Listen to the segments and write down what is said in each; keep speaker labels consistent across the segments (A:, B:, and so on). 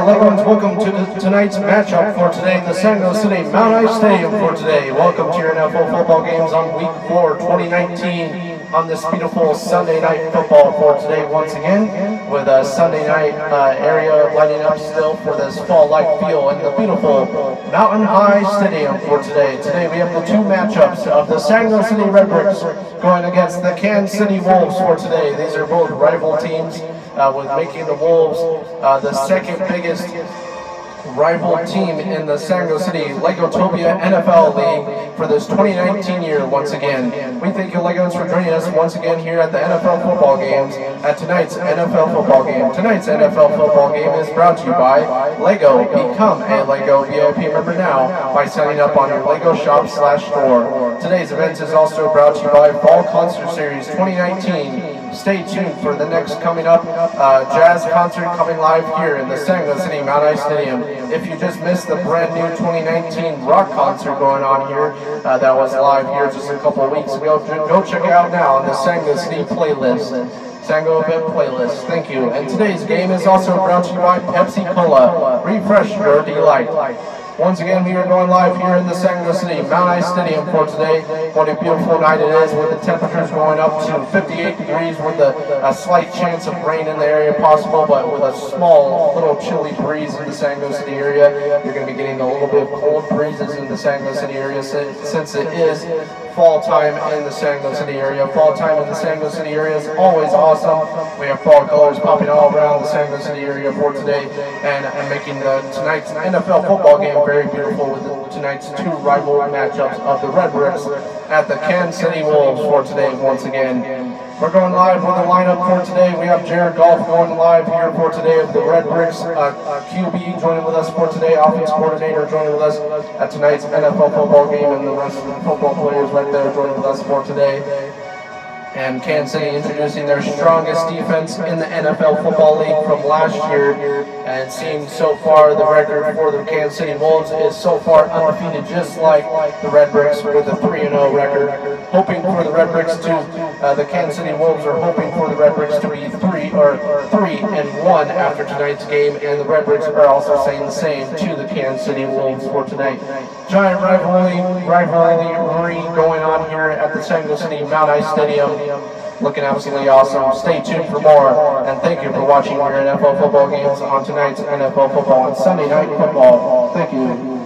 A: Legos, welcome to tonight's matchup for today, the San Jose City Mount Ice Stadium for today. Welcome to your NFL football games on Week 4, 2019, on this beautiful Sunday night football for today once again, with a Sunday night area lighting up still for this fall-like feel in the beautiful Mountain High Stadium for today. Today we have the two matchups of the San Jose City Redbricks going against the Kansas City Wolves for today. These are both rival teams, with making the Wolves the second biggest rival team in the San Jose City Legotopia NFL League for this 2019 year once again. We thank you Legos for joining us once again here at the NFL football games at tonight's NFL football game. Tonight's NFL football game is brought to you by Lego. Become a Lego VIP member now by signing up on your Lego shop/store. Today's event is also brought to you by Fall Concert Series 2019. Stay tuned for the next coming up jazz concert coming live here in the San Jose City Mount Ice Stadium. If you just missed the brand new 2019 rock concert going on here, that was live here just a couple weeks ago, go check it out now on the San Jose City playlist. Sango event playlist. Thank you. And today's game is also brought to you by Pepsi Cola. Refresh your delight. Once again, we are going live here in the San Jose City Mount Ice Stadium for today. What a beautiful night it is, with the temperatures going up to 58 degrees, with a slight chance of rain in the area possible, but with a small, little chilly breeze in the San Jose City area. You're going to be getting a little bit of cold breezes in the San Jose City area since it is fall time in the San Jose City area. Fall time in the San Jose City area is always awesome. We have fall colors popping all around the San Jose City area for today, and making tonight's NFL football game very beautiful with tonight's two rival matchups of the Redbricks at the Kansas City Wolves for today once again. We're going live with the lineup for today. We have Jared Goff going live here for today of the Redbricks, QB joining with us for today, offense coordinator joining with us at tonight's NFL football game, and the rest of the football players right there joining with us for today. And Kansas City introducing their strongest defense in the NFL Football League from last year. And seeing so far the record for the Kansas City Wolves is so far undefeated, just like the Redbricks with a 3-0 record. Hoping for the Redbricks to, the Kansas City Wolves are hoping for the Redbricks to be 3-1 after tonight's game, and the Redbricks are also saying the same to the Kansas City Wolves for tonight. Giant rivalry going on here at the San Jose City Mount Ice Stadium. Looking absolutely awesome. Stay tuned for more, and thank you for watching your NFL football games on tonight's NFL football and Sunday night football. Thank you.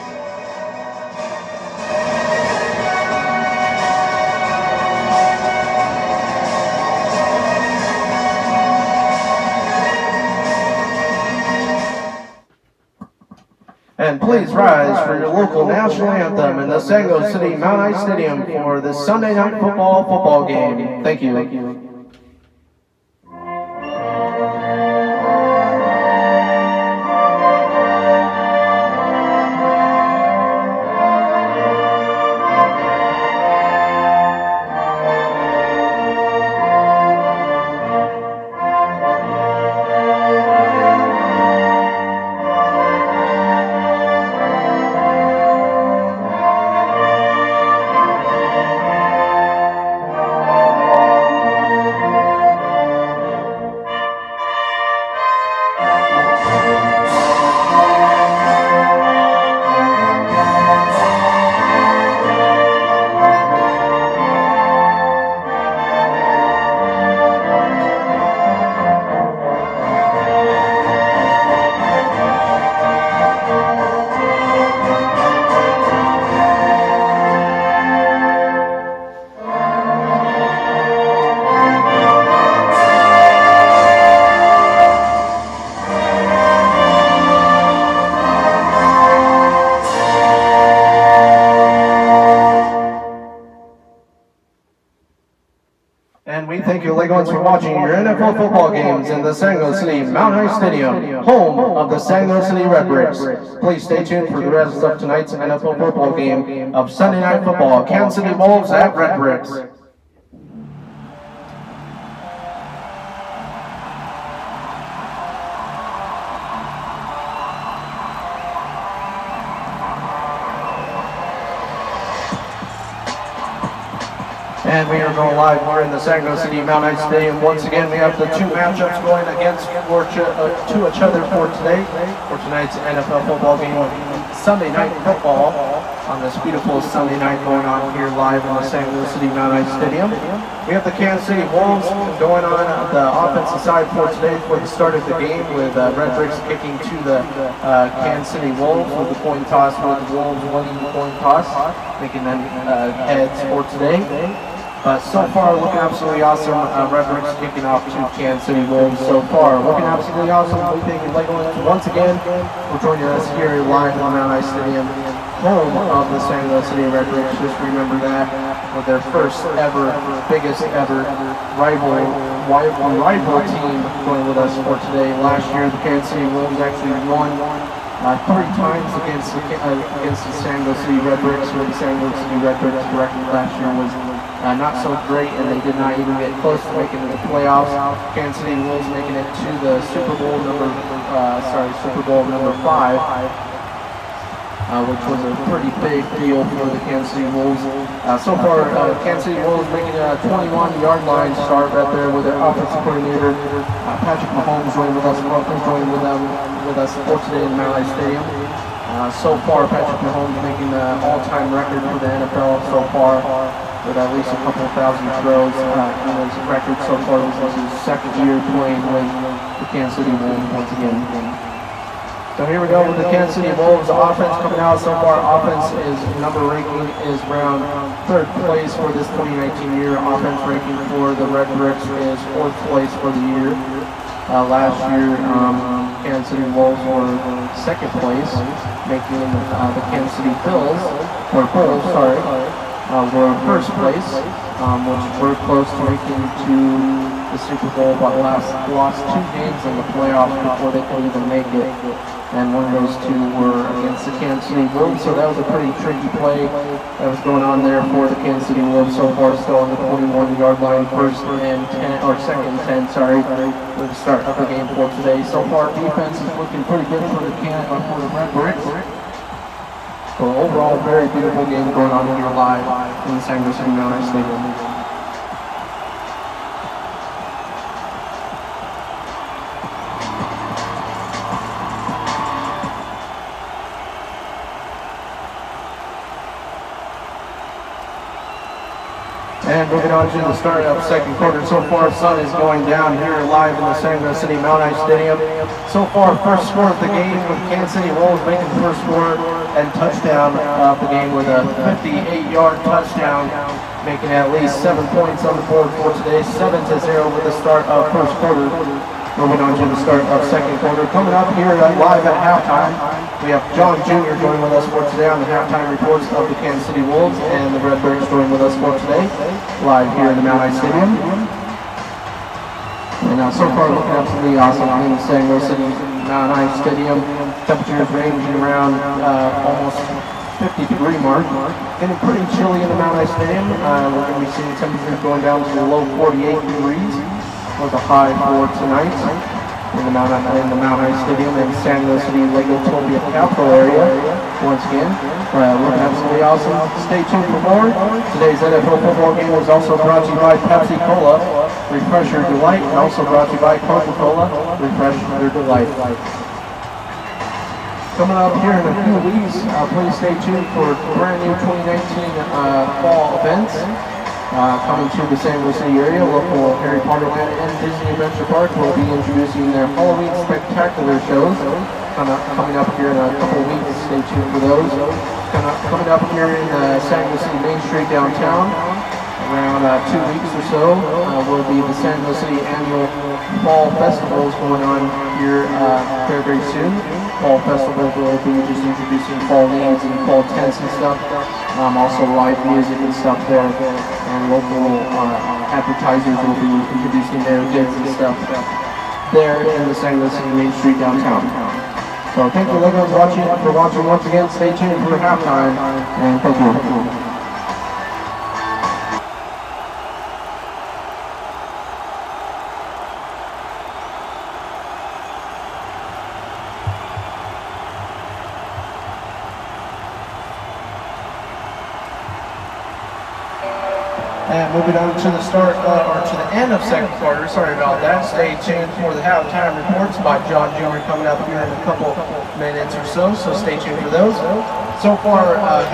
A: And please rise for your local national anthem in the San Jose City Mount Ice Stadium for this Sunday night football game. Thank you. Thank you. Thank you, Legos, for watching your NFL football games in the San Jose City Mount Ice Stadium, home of the San Jose City Redbricks. Please stay tuned for the rest of tonight's NFL football game of Sunday Night Football, Kansas City Wolves at Redbricks. And we are going live. We're in the San Jose City Mount Ice Stadium. Once again, we have the two matchups going against to each other for today, for tonight's NFL football game, Sunday night football on this beautiful Sunday night going on here live in the San Jose City Mount Ice Stadium. We have the Kansas City Wolves going on the offensive side for today for the start of the game, with Redbricks kicking to the Kansas City Wolves with the coin toss, with the Wolves winning the coin toss, making them heads for today. So far, looking absolutely awesome. Redbricks kicking off to Kansas City Wolves so far. Looking absolutely awesome. We thank you once again for joining us here live in the Mount Ice Stadium, home of the San Jose City Redbricks. Just remember that, with their first ever, biggest ever rival team going with us for today. Last year, the Kansas City Wolves actually won 3 times against the San Jose City Redbricks, where the San Jose City Redbricks record last year was not so great, and they did not even get close to making it to the playoffs. Kansas City Wolves making it to the Super Bowl number 5, which was a pretty big deal for the Kansas City Wolves. So far, Kansas City Wolves making a 21-yard line start right there with their offensive coordinator, Patrick Mahomes, joining with us for today in the Mount Ice Stadium. So far, Patrick Mahomes making the all-time record for the NFL so far, with at least a couple thousand throws in his record so far. This is his second year playing with the Kansas City Wolves once again. So here we go with the Kansas City Wolves offense coming out so far. Offense number ranking is around 3rd place for this 2019 year. Offense ranking for the Redbricks is 4th place for the year. Last year, Kansas City Wolves were 2nd place, making the Kansas City Bulls were in 1st place, which were close to making to the Super Bowl, but lost 2 games in the playoffs before they could even make it. And one of those 2 were against the Kansas City Wolves, so that was a pretty tricky play that was going on there for the Kansas City Wolves. So far, still on the 21-yard line, 2nd and 10, with the start of the game for today. So far, defense is looking pretty good for the Redbricks. So overall, very beautiful game going on here live in the San Jose City Mount Ice Stadium. And moving on to the start of second quarter. So far, sun is going down here live in the San Jose City Mount Ice Stadium. So far, first score of the game with Kansas City Wolves making the first score and touchdown of the game with a 58-yard touchdown, making at least 7 points on the board for today. 7-0 with the start of first quarter. Moving on to the start of second quarter. Coming up here live at halftime, we have John Jr. joining with us for today on the halftime reports of the Kansas City Wolves, and the Redbricks joining with us for today, live here in the Mount Ice Stadium. And so far looking absolutely awesome in the San Jose City Mount Ice Stadium. Temperatures ranging around almost 50-degree mark. Getting pretty chilly in the Mount Ice Stadium. We're going to be seeing temperatures going down to the low 48 degrees. With a high for tonight in the Mount Ice Stadium in San Jose City, Legotopia capital area. Once again, looking absolutely awesome. Stay tuned for more. Today's NFL football game is also brought to you by Pepsi Cola, Refresh Your Delight, and also brought to you by Coca-Cola, Refresh Your Delight. Coming up here in a few weeks, please stay tuned for brand new 2019 fall events. Coming to the San Jose City area, local Harry Potter Land and Disney Adventure Park will be introducing their Halloween spectacular shows. Coming up here in a couple of weeks, stay tuned for those. Coming up here in San Jose City Main Street downtown, around 2 weeks or so, will be the San Jose City annual Fall Festivals going on here very, very soon. Fall Festivals will be just introducing fall names and fall tents and stuff. Also live music and stuff there, and local advertisers will be introducing their goods and stuff there in the San Jose City Main Street downtown. So thank you everyone for watching once again. Stay tuned for halftime, and thank you. And moving on to the start, or to the end of second quarter, sorry about that. Stay tuned for the halftime reports by John Jr. coming up here in a couple minutes or so stay tuned for those. So far,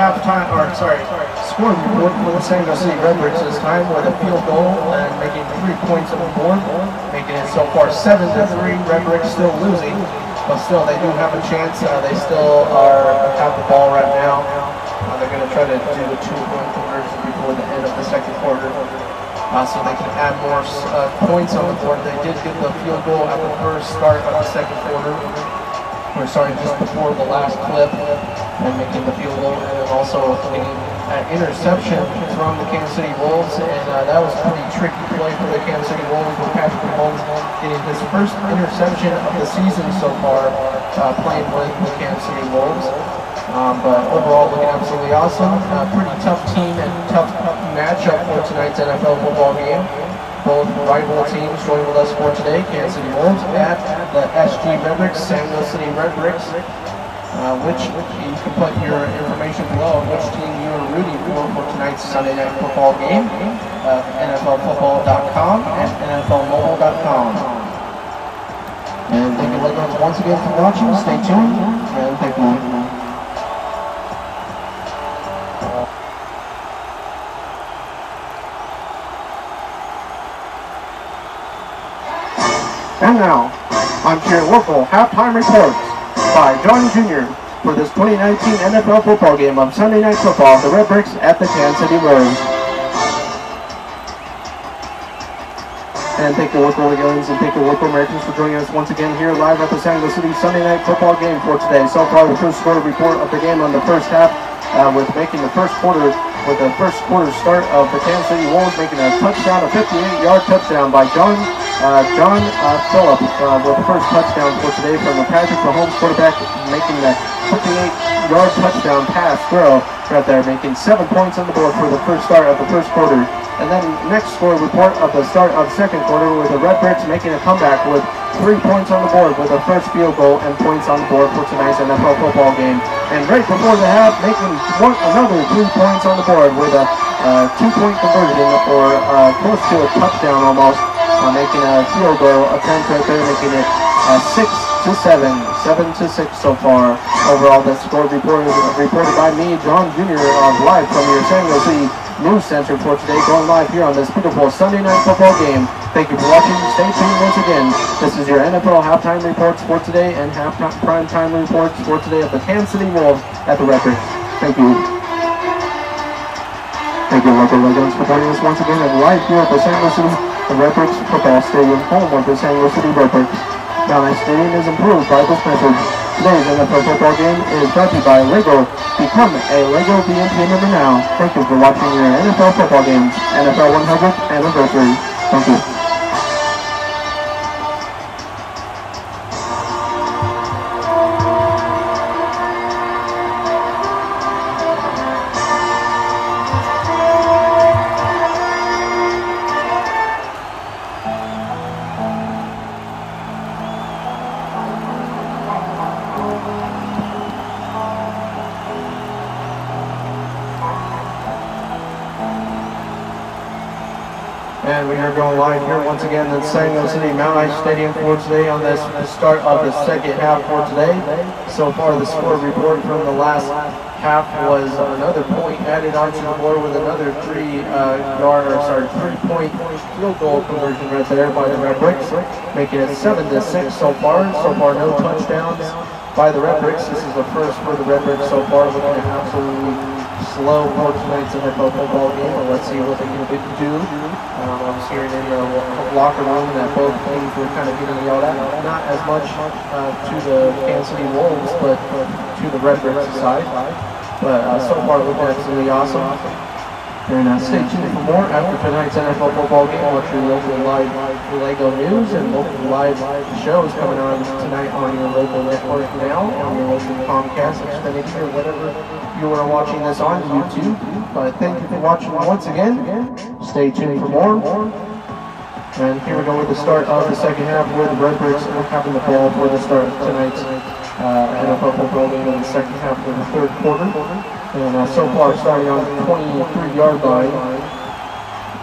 A: score report for the San Jose City Redbricks this time with a field goal and making 3 points on the board, making it so far 7-3. Redbricks still losing, but still they do have a chance. They still have the ball right now. They're going to try to do a 2-point conversion before the end of the second quarter, so they can add more points on the board. They did get the field goal at the first start of the second quarter, or sorry, just before the last clip, and making the field goal, and then also getting an interception from the Kansas City Wolves, and that was a pretty tricky play for the Kansas City Wolves, with Patrick Mahomes getting his first interception of the season so far, playing with the Kansas City Wolves. But overall, looking absolutely awesome. Pretty tough team and tough matchup for tonight's NFL football game. Both rival teams join with us for today. Kansas City Wolves at the SG Redbricks, San Jose City Redbricks. Which you can put your information below on which team you are rooting for tonight's Sunday night football game. NFLfootball.com and NFLmobile.com. And thank you once again for watching. Stay tuned and thank you. And now, on to your local halftime reports by John Jr. for this 2019 NFL football game of Sunday Night Football, the Redbricks at the Kansas City Wolves. And thank you, local Legalians, and thank you, local Americans, for joining us once again here live at the San Jose City Sunday Night Football game for today. So far, the first score report of the game on the first half, with making the first quarter start of the Kansas City Wolves making a touchdown, a 58-yard touchdown by John Phillip with the first touchdown for today from the Patrick Mahomes quarterback, making that 58-yard touchdown pass throw right there, making 7 points on the board for the first start of the first quarter. And then next score report of the start of the second quarter, with the Redbricks making a comeback with 3 points on the board with the first field goal and points on the board for tonight's NFL football game. And right before the half, making another 3 points on the board with a 2-point conversion, or close to a touchdown almost, making a field goal attempt right there, making it 6-7, 7-6 so far. Overall, the score reported by me, John Jr., live from your San Jose News Center for today, going live here on this beautiful Sunday night football game. Thank you for watching. Stay tuned once again. This is your NFL halftime reports for today and halftime prime time reports for today of the Kansas City Wolves at the Redbricks. Thank you. Thank you, local Legends, for joining us once again and live here at the San Jose City Redbricks Football Stadium, home of the San Jose City Redbricks. Now, this stadium is improved by this message. Today's NFL football game is brought to you by Lego. Become a Lego BNP member now. Thank you for watching your NFL football games, NFL 100th anniversary. Thank you. And we are going live here once again at San Jose City Mount Ice Stadium for today on this start of the second half for today. So far, the score report from the last half was another point added onto the board with another 3-point field goal conversion right there by the Redbricks, making it 7-6 so far. So far, no touchdowns by the Redbricks. This is the first for the Redbricks so far, looking at absolutely slow for tonight's NFL football game. But let's see what they can do. I was hearing in the locker room that both teams were kind of getting yelled at, not as much to the Kansas City Wolves, but to the Redbricks side. But so far, looking absolutely awesome. And stay tuned for more after tonight's NFL football game. Watch your local live Lego news and local live shows coming on tonight on your local network now, on your local Comcast, Xfinity, or whatever you are watching this on YouTube. But thank you for watching once again. Stay tuned for more. And here we go with the start of the second half, where the Redbricks are having the ball for the start of tonight's NFL football game in the second half of the third quarter. And so far, starting on the 23-yard line,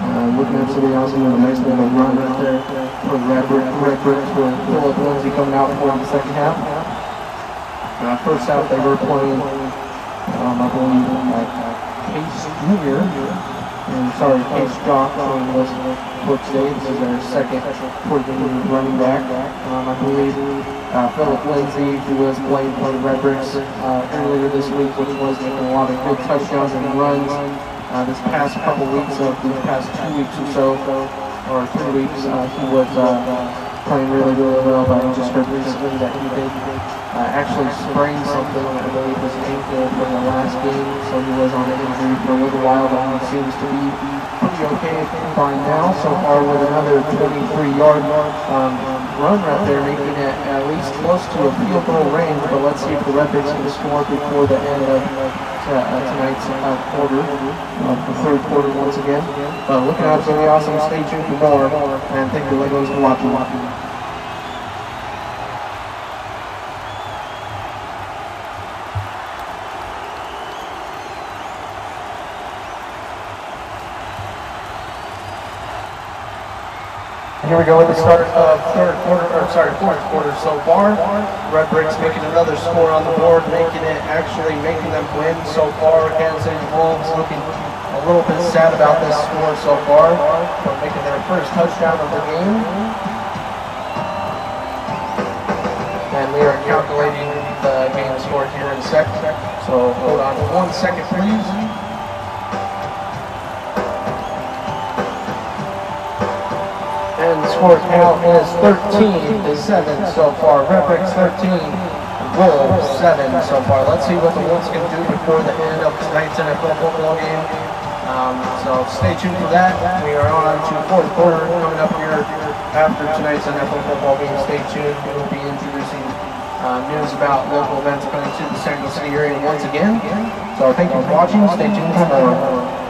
A: Looking at City Awesome with a nice little run right there for Redbricks with Philip Lindsay coming out for the second half. First half they were playing, I believe, Case Jr. Case Jock was for today. This is our second running back. I believe Philip Lindsay, who was playing for the Redbricks earlier this week, which was making a lot of good touchdowns and runs. This past couple weeks of these past 2 weeks or so, or 3 weeks, he was playing really well, but I just heard recently that he did actually sprain something, I believe his ankle from the last game, so he was on an injury for a little while, but he seems to be pretty okay by now, so far with another 23-yard run right there, making it at least close to a field goal range, but let's see if the Redbricks can score before the end of tonight's quarter, the third quarter once again. Looking out for the Awesome, stay tuned for more, and thank you Legos for watching. Here we go at the start of fourth quarter so far. Redbricks making another score on the board, making them win so far. Kansas City Wolves looking a little bit sad about this score so far, but making their first touchdown of the game. And we are calculating the game score here in a second. So hold on 1 second, please. And the score count is 13-7 so far. Redbricks 13, Wolves 7 so far. Let's see what the Wolves can do before the end of tonight's NFL football game. So stay tuned for that. We are on to fourth quarter coming up here after tonight's NFL football game. Stay tuned. We will be introducing news about local events coming to the San Diego City area once again. So thank you for watching. Stay tuned for more.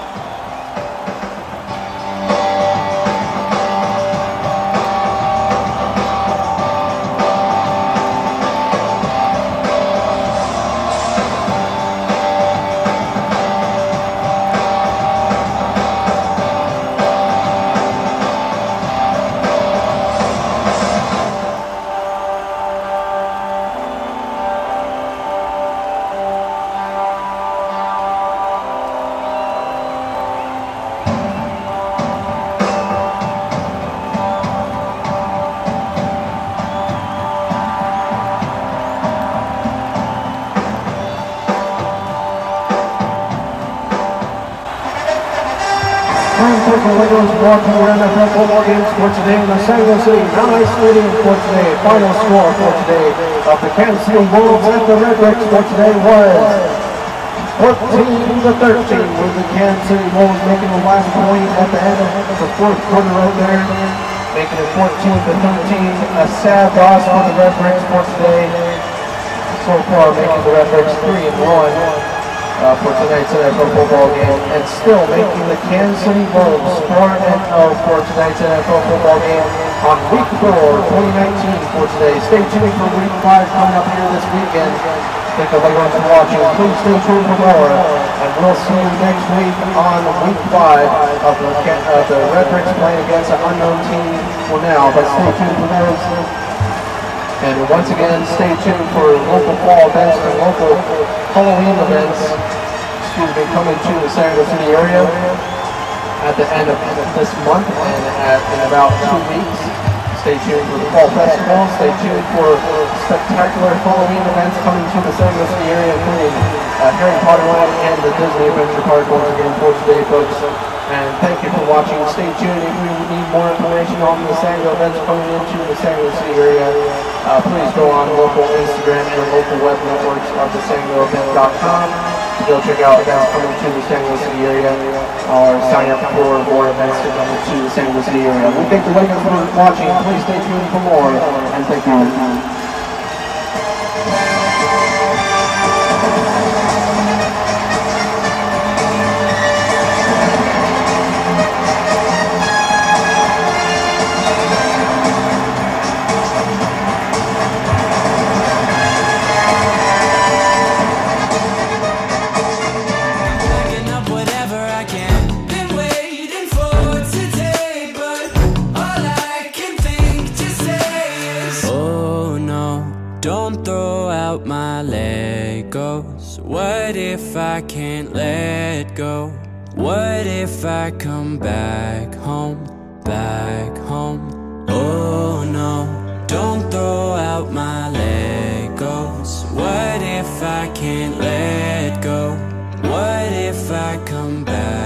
A: Watching your NFL football games for today in the San Diego City Mountain Stadium for today. Final score for today of the Kansas City Wolves and the Redbricks for today was 14-13, with the Kansas City Wolves making the last point at the end of the fourth quarter right there, making it 14-13. A sad loss for the Redbricks for today. So far, making the Redbricks 3-1. For tonight's NFL football game, and still making the Kansas City Wolves 4-0 for tonight's NFL football game on Week 4, 2019 for today. Stay tuned for Week 5 coming up here this weekend. Thank you everyone for watching. Please stay tuned for more, and we'll see you next week on Week 5 of the Redbricks playing against an unknown team for now, but stay tuned for those. And once again, stay tuned for local fall events and local Halloween events, coming to the San Diego City area at the end of this month and in about 2 weeks. Stay tuned for the Fall Festival. Stay tuned for spectacular Halloween events coming to the San Diego City area, including Harry Potter Land and the Disney Adventure Park once again for today, folks. And thank you for watching. Stay tuned if you need more information on the San Diego events coming into the San Diego City area. Please go on local Instagram and local web networks of the SanDiegoEvents.com to go check out events coming to the San Diego City area or sign up for more events to come to the San Diego City area. We thank the Legos for watching. Please stay tuned for more, and thank you.
B: Picking up whatever I can. Been waiting for What if I can't let go? What if I come back home, back home? Oh no, don't throw out my Legos. What if I can't let go? What if I come back?